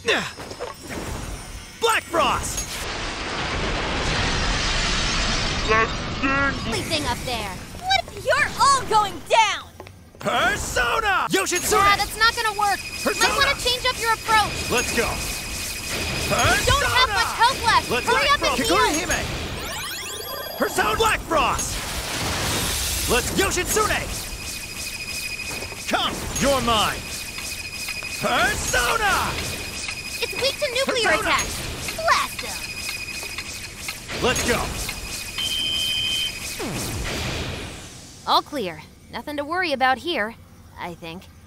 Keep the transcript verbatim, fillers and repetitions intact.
Black Frost! Only thing up there. What if you're all going down? Persona! Yoshitsune! Yeah, that's not gonna work. Persona! Might want to change up your approach. Let's go. You don't have much health left. Let's Hurry up and heal. Hime! Persona Black Frost! Let's Yoshitsune! Come, you're mine! Persona! It's weak to nuclear Persona! attacks. Blast him. Let's go. All clear. Nothing to worry about here, I think.